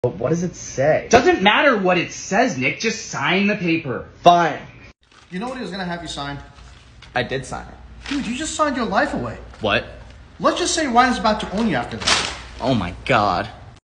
But what does it say? Doesn't matter what it says, Nick. Just sign the paper. Fine. You know what he was gonna have you sign? I did sign it. Dude, you just signed your life away. What? Let's just say Ryan's about to own you after that. Oh my god.